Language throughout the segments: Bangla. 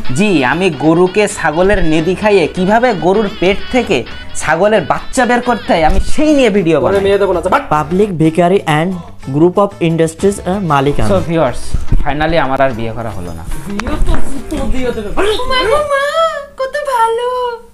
জি, আমি গরুকে ছাগলের নেদি খাইয়ে কিভাবে গরুর পেট থেকে ছাগলের বাচ্চা বের করতে হয় আমি সেই নিয়ে ভিডিও বানাই। Public bakery and group of industries মালিক আমি। সো ভিউয়ার্স, ফাইনালি আমার আর বিয়ে করা হলো না। কত ভালো।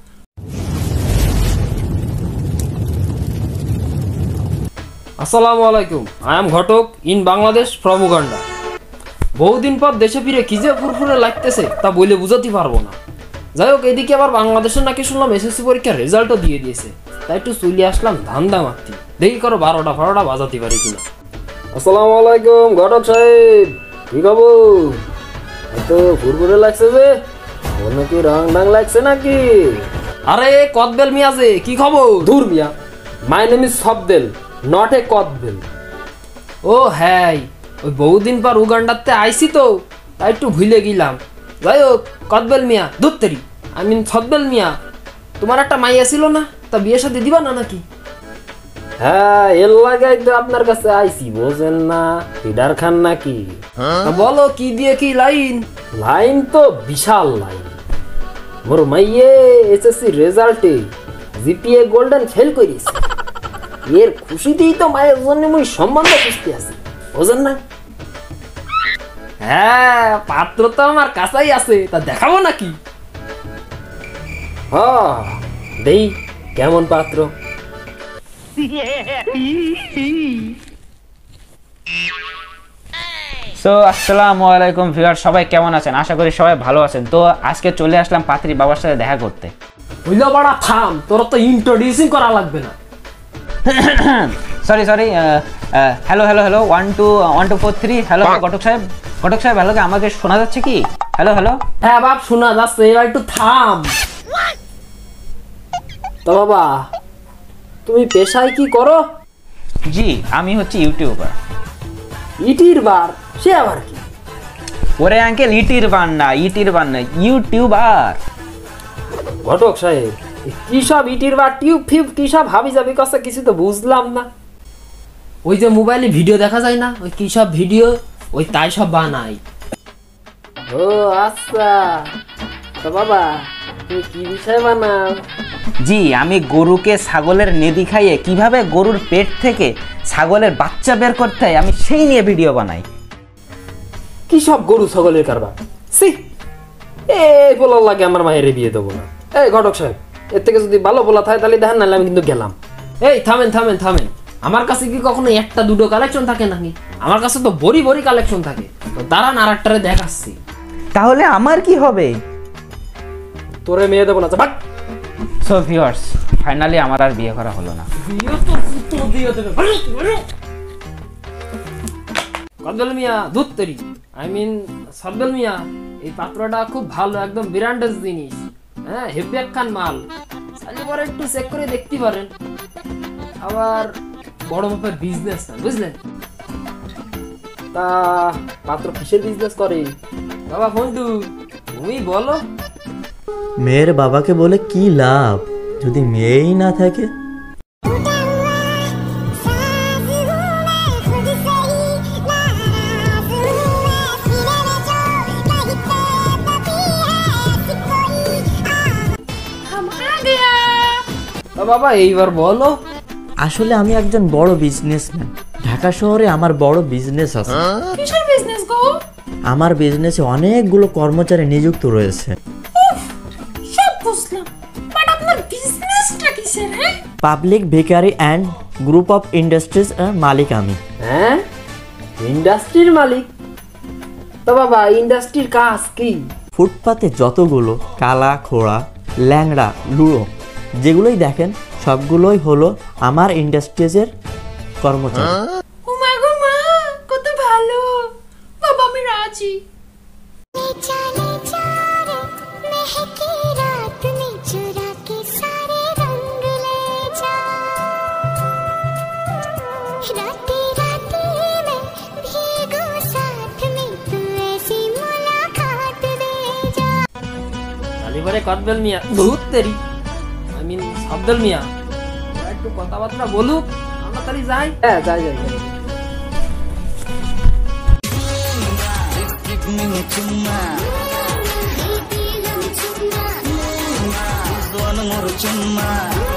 আসসালামু আলাইকুম, I am Ghatak in Bangladesh from Uganda. বহুদিন পর দেশে ফিরে কি যে ফুরফুরে লাগতেছে তা বলে বুঝাতে পারবো না। যাই হোক, এদিকে আবার বাংলাদেশের নাকি শুনলাম এসএসসি পরীক্ষার রেজাল্টও দিয়ে দিয়েছে, তাই একটু চলে আসলাম ধান্দা মারতে, দেখি করো 12টা বাজাতে পারি কিনা। আসসালামু আলাইকুম ঘটক সাহেব, কি খবর? এত ফুরফুরে লাগছে যে, ওর নাকি রং ডাং লাগছে নাকি? আরে কদবেল মিয়া যে, কি খবর? দূর মিয়া, my name is Sobdel, not a kodbel. ও হ্যাঁ, ওই বহুদিন পর উগান্ডাতে আইসি তো, তাই একটু ভুলে গেলাম। যাই হোক, কদবেল মিয়া ধুত্তেরি, আই মিন সদবেল মিয়া, তোমার একটা মাইয়া ছিল না, তা বিয়ে সাথে দিবা না নাকি? হ্যাঁ, এর লাগাই তো আপনার কাছে আইসি, বোঝেন না? ফিডার খান নাকি? বলো কি দিয়ে কি লাইন? লাইন তো বিশাল লাইন। মোর মাইয়ে এসএসসি রেজাল্টে জিপিএ গোল্ডেন ফেল করিস, এর খুশিতেই তো মায়ের জন্য মুই সম্বন্ধ খুঁজতে আছি, বোঝেন না? হ্যাঁ, পাত্র তো আমার কাছেই আছে, তা দেখাবো নাকি? হ্যাঁ, দেই কেমন পাত্র। সো আসসালামু আলাইকুম ভিউয়ার, সবাই কেমন আছেন? আশা করি সবাই ভালো আছেন। তো আজকে চলে আসলাম পাত্রী বাবার সাথে দেখা করতে। হইলো বড়া থাম, তোর তো ইন্ট্রোডিউসিং করা লাগবে না। Sorry hello 1 2 4 3। হ্যালো ঘটক সাহেব, হ্যালো, আমাকে শোনা যাচ্ছে কি? হ্যালো। হ্যাঁ বাপ, শোনা যাচ্ছে, এবার একটু থাম। তো বাবা, তুমি পেশায় কি করো? জি, আমি হচ্ছে ইউটিউবার। ইউটিউবার? সে আবার কি? ওরে আঙ্কেল, ইউটিউবার না, ইউটিউবার। ঘটক সাহেব, কি সব ইউটিউবার টিউব ফিউব কি সব হাবি যাবি কথা কিছু তো বুঝলাম না। ওই যে মোবাইলে ভিডিও দেখা যায় না, ওই কি সব ভিডিও, ওই তাই সব বানাই। ও আচ্ছা, তো বাবা তুমি কি বিষয় বানাও? জি, আমি গরুকে ছাগলের নেদি খাইয়ে কিভাবে গরুর পেট থেকে ছাগলের বাচ্চা বের করতে হয় আমি সেই নিয়ে ভিডিও বানাই। কি সব গরু ছাগলের কারবার? সি, এই বলার লাগে আমার মায়ের বিয়ে দেবো না। এই ঘটক সাহেব, এর থেকে যদি ভালো বলা থাকে তাহলে দেখেন, নাহলে আমি কিন্তু গেলাম। এই থামেন, আমার কাছে কি কখনো একটা দুটো কালেকশন থাকে নাকি? আমার কাছে তো বড়ি কালেকশন থাকে। তো দাঁড়ান, আর একটারে দেখাচ্ছি। তাহলে আমার কি হবে? তোরে মেয়ে দেবো না, বাট। সো ভিউয়ার্স, ফাইনালি আমার আর বিয়ে করা হলো না। কদবেল মিয়া ধুত্তেরি, আই মিন সদবেল মিয়া, এই পাত্রটা খুব ভালো, একদম ব্র্যান্ডেড জিনিস। হ্যাঁ, হেভি একখান মাল, চাইলে পরে একটু চেক করে দেখতে পারেন। আবার বড় মাপের বিজনেস না, বুঝলেন? তা পাত্র কিসের বিজনেস করে? বাবা ফন্টু, তুমি বলো। মেয়ের বাবাকে বলে কি লাভ যদি মেয়েই না থাকে? বাবা এইবার বলো। আসলে আমি একজন বড় বিজনেসম্যান, ঢাকা শহরে আমার বড় বিজনেস আছে। কিসের বিজনেস গো? আমার বিজনেসে অনেকগুলো কর্মচারী নিযুক্ত রয়েছে। সব বুঝলাম, বাট আপনার বিজনেসটা কিসের? হ্যাঁ, public bakery and group of industries মালিক আমি। হ্যাঁ, ইন্ডাস্ট্রির মালিক? তো বাবা ইন্ডাস্ট্রির কাজ কি? ফুটপাতে যতগুলো কালা খোড়া, ল্যাংড়া, লুড়ো যেগুলোই দেখেন সবগুলোই হলো আমার ইন্ডাস্ট্রিজের কর্মচারী। উমা গো মা, কত ভালো। বাবা আমি রাজি। কদবেল মিয়া ধুত্তেরি, আই মিন সদবেল মিয়া, একটু কথাবার্তা বলুক, আমরা তাহলে যাই। হ্যাঁ যাই। Give me a chumma. মোর চুম্মা